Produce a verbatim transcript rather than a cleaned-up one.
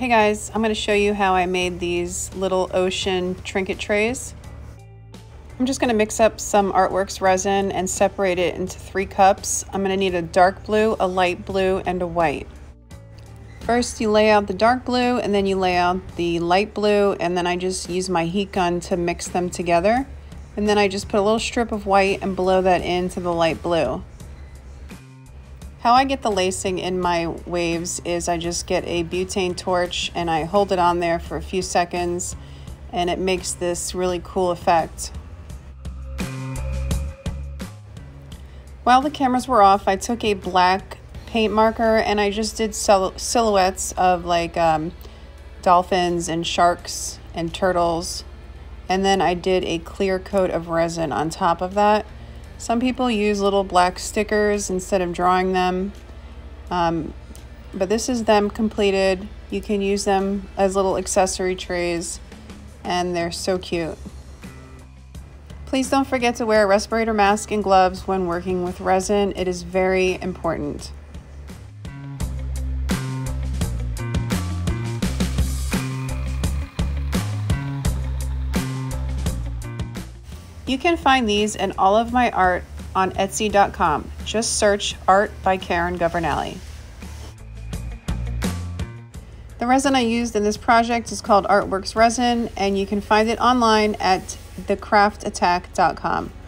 Hey guys, I'm going to show you how I made these little ocean trinket trays. I'm just going to mix up some Artworks resin and separate it into three cups. I'm going to need a dark blue, a light blue, and a white. First you lay out the dark blue and then you lay out the light blue, and then I just use my heat gun to mix them together. And then I just put a little strip of white and blow that into the light blue. How I get the lacing in my waves is I just get a butane torch and I hold it on there for a few seconds, and it makes this really cool effect. While the cameras were off, I took a black paint marker and I just did sil silhouettes of like um, dolphins and sharks and turtles, and then I did a clear coat of resin on top of that. Some people use little black stickers instead of drawing them, um, but this is them completed. You can use them as little accessory trays, and they're so cute. Please don't forget to wear a respirator mask and gloves when working with resin. It is very important. You can find these and all of my art on Etsy dot com. Just search Art by Karen Governale. The resin I used in this project is called Artworks Resin, and you can find it online at the craft attack dot com.